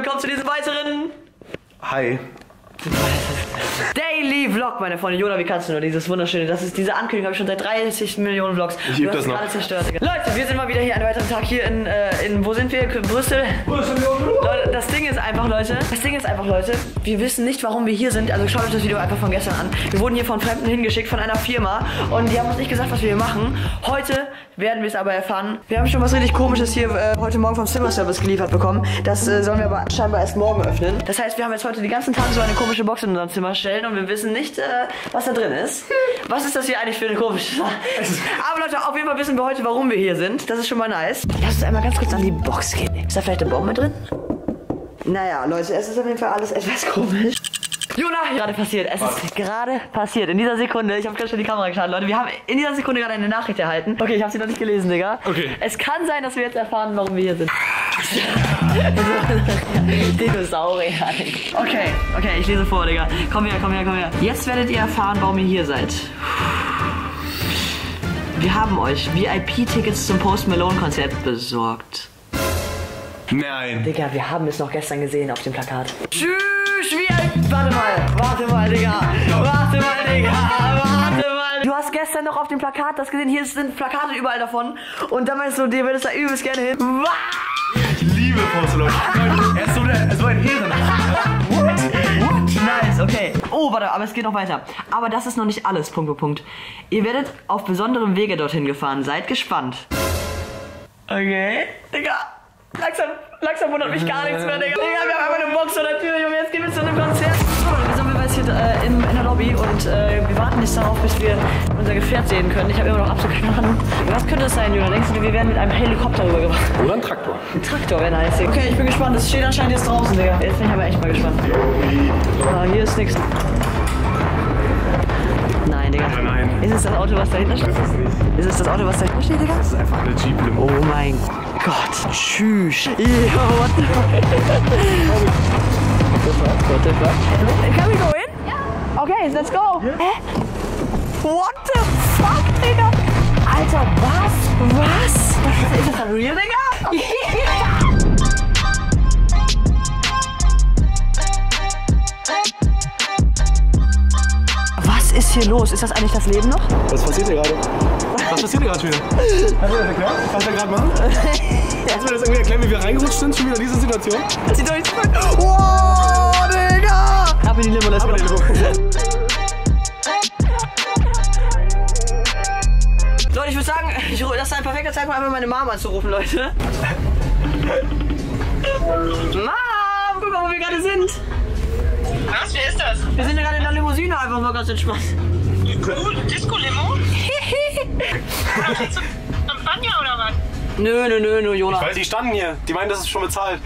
willkommen zu diesem weiteren... Hi. Daily Vlog, meine Freunde. Jonas, wie kannst du nur dieses wunderschöne, diese Ankündigung habe ich schon seit 30 Millionen Vlogs. Ich übe das noch. Alles zerstört, Digga. Leute, wir sind mal wieder hier einen weiteren Tag hier in wo sind wir? Brüssel. Leute, das Ding ist einfach, Leute, wir wissen nicht, warum wir hier sind. Also schaut euch das Video einfach von gestern an. Wir wurden hier von Fremden hingeschickt, von einer Firma. Und die haben uns nicht gesagt, was wir hier machen. Heute werden wir es aber erfahren. Wir haben schon was richtig Komisches hier heute Morgen vom Zimmerservice geliefert bekommen. Das sollen wir aber scheinbar erst morgen öffnen. Das heißt, wir haben jetzt heute die ganzen Tage so eine komische Box in unserem Zimmer stellen und wir wissen nicht, was da drin ist. Was ist das hier eigentlich für eine komische... Aber Leute, auf jeden Fall wissen wir heute, warum wir hier sind. Das ist schon mal nice. Lass uns einmal ganz kurz an die Box gehen. Ist da vielleicht eine Bombe drin? Naja, Leute, es ist auf jeden Fall alles etwas komisch. Jona, gerade passiert. Es ist gerade passiert. In dieser Sekunde, ich habe gerade schon die Kamera geschaut, Leute. Wir haben in dieser Sekunde gerade eine Nachricht erhalten. Okay, ich habe sie noch nicht gelesen, Digga. Okay. Es kann sein, dass wir jetzt erfahren, warum wir hier sind. Dinosaurier. Okay, ich lese vor, Digga. Komm her. Jetzt werdet ihr erfahren, warum ihr hier seid. Wir haben euch VIP-Tickets zum Post Malone-Konzert besorgt. Nein. Digga, wir haben es noch gestern gesehen auf dem Plakat. Tschüss, Warte mal, Digga. Du hast gestern noch auf dem Plakat das gesehen. Hier sind Plakate überall davon. Und dann meinst du, dir würdest da übelst gerne hin. Ich liebe Post Malone. Er ist so ein Ehren. What? Nice, okay. Oh, warte, aber es geht noch weiter. Aber das ist noch nicht alles, Punkt. Ihr werdet auf besonderem Wege dorthin gefahren. Seid gespannt. Okay. Digga, langsam wundert mich gar nichts mehr, Digga. Wir haben einfach eine Box vor der Tür, Junge. Jetzt gehen wir zu einem Konzert. Wir sind jetzt hier in der Lobby und wir warten jetzt darauf, bis wir unser Gefährt sehen können. Ich habe immer noch absolut keine Ahnung. Was könnte das sein, Juna? Denkst du, wir werden mit einem Helikopter rübergebracht? Oder ein Traktor. Ein Traktor wäre nice. Okay, ich bin gespannt. Das steht anscheinend jetzt draußen, Digga. Jetzt bin ich aber echt mal gespannt. Hier ist nichts. Nein, Digga. Nein. Ist es das Auto, was da hinten steht? Ist es das Auto, was da hinten steht, Digga? Das ist einfach eine Jeep Limo. Oh mein Gott. Tschüss. Yo, what the fuck? Can we go in? Yeah. Okay, let's go. Yeah. Hä? What the fuck, Digga? Alter, was? Ist das real, Digga? Yeah. Was ist hier los? Ist das eigentlich das Leben noch? Was passiert hier gerade? Was passiert hier gerade schon wieder? Hast du das erklärt? Was wir gerade machen? Kannst du mir das irgendwie erklären, wie wir reingerutscht sind, schon wieder in diese Situation? Das sieht doch nicht so aus. Wow, Digga! Ab in die Limo, let's go. Leute, ich würde sagen, das ist ein perfekter Zeitpunkt, einfach meine Mama anzurufen, Leute. Mom, guck mal, wo wir gerade sind. Was? Wer ist das? Wir sind ja gerade in der Limousine, einfach mal ganz entspannt. Disco-Limo? Champagner oder was? Nö, Jonas. Ich weiß, die standen hier. Die meinen, das ist schon bezahlt.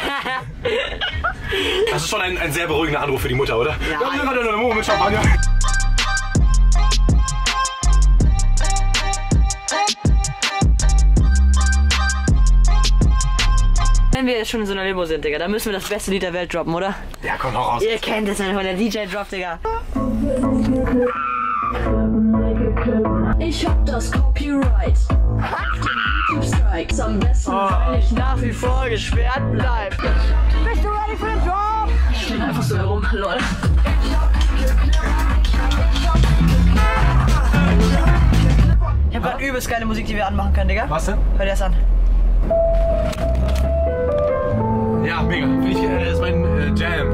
Das ist schon ein sehr beruhigender Anruf für die Mutter, oder? Ja. Wir sind gerade in der Limo mit Champagner. Wenn wir jetzt schon in so einer Limo sind, Digga, dann müssen wir das beste Lied der Welt droppen, oder? Ja, komm, hau raus. Ihr kennt es, wenn der DJ droppt, Digga. Ich hab das Copyright. YouTube-Strikes am besten, weil ich nach wie vor gesperrt bleibt. Bist du ready für den Drop? Ich stehe einfach so herum, lol. Ich hab grad übelst geile Musik, die wir anmachen können, Digga. Was denn? Hör dir das an. Ja, mega. Das ist mein Jam.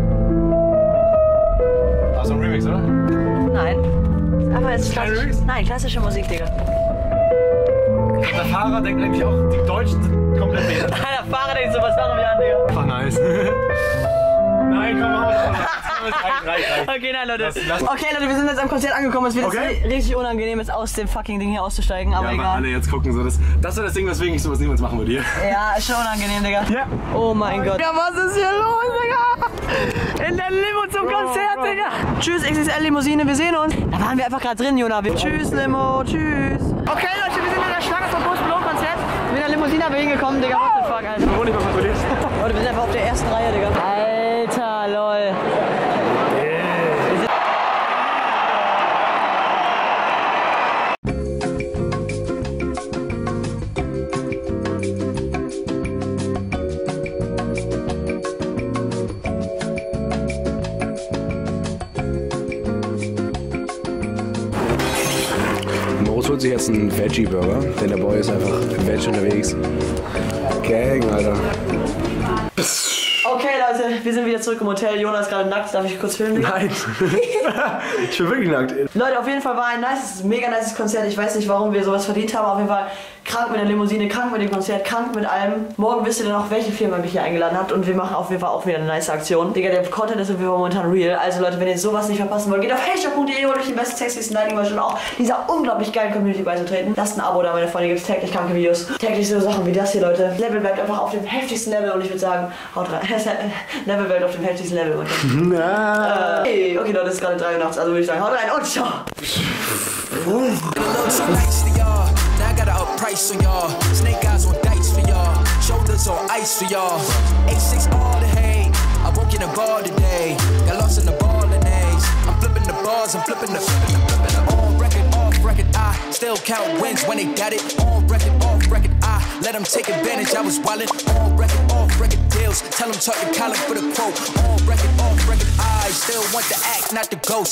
Also ein Remix, oder? Nein. Aber es ist Kein klassisch. Remix? Nein, klassische Musik, Digga. Der Fahrer denkt nämlich auch, die Deutschen sind komplett behindert. Der Fahrer denkt so, was machen wir an, Digga? Einfach nice. Nein, komm mal. Reicht. Okay, nein, Leute. Lass- Okay, Leute, wir sind jetzt am Konzert angekommen. Es wird Okay. jetzt richtig unangenehm, jetzt aus dem fucking Ding hier auszusteigen, aber Ja, weil egal. alle jetzt gucken, so das ist das Ding, weswegen ich sowas niemals machen würde hier. Ja, ist schon unangenehm, Digga. Ja. Oh mein Gott. Ja, was ist hier los, Digga? In der Limo zum Konzert, Digga. Tschüss, XXL Limousine, wir sehen uns. Da waren wir einfach gerade drin, Jona. Tschüss, Limo, tschüss. Okay, Leute, wir sind in der Schlange vom Post Malone Konzert. Mit der Limousine haben wir hingekommen, Digga. What the fuck, Alter. Wo nicht mal kontrolliert. Leute, wir sind einfach auf der ersten Reihe, Digga. Alter, lol. holt sich jetzt einen Veggie-Burger, denn der Boy ist einfach veg unterwegs. Gang, Alter. Okay, Leute, wir sind wieder zurück im Hotel. Jonas ist gerade nackt. Darf ich kurz filmen? Nein. Ich bin wirklich nackt. Leute, auf jeden Fall war ein mega nices Konzert. Ich weiß nicht, warum wir sowas verdient haben. Auf jeden Fall krank mit der Limousine, krank mit dem Konzert, krank mit allem. Morgen wisst ihr dann auch, welche Firma mich hier eingeladen hat. Und wir machen auf jeden Fall auch wieder eine nice Aktion. Digga, der Content ist auf jeden Fall momentan real. Also Leute, wenn ihr sowas nicht verpassen wollt, geht auf hashtag.de, holt euch den besten sexiesten Lighting-Version auch dieser unglaublich geilen Community beizutreten. Lasst ein Abo da, meine Freunde. Gibt's täglich kranke Videos. Täglich so Sachen wie das hier, Leute. Level bleibt einfach auf dem heftigsten Level. Und ich würde sagen, haut rein. Level bleibt auf dem heftigsten Level. Hey, okay, Leute, es ist gerade 3 Uhr nachts. Also würde ich sagen, haut rein und ciao. Now I got a price on y'all. Snake eyes on dice for y'all. Shoulders on ice for y'all. 8-6 all the hate. I woke in a bar today. Got lost in the ball and A's. I'm flipping the bars, I'm flipping the on record, off record. I still count wins when they got it. On record, off record. I let them take advantage. I was wildin'. On record, off record deals. Tell them talk to Colin for the quote. On record, off record. I still want the act, not the ghost.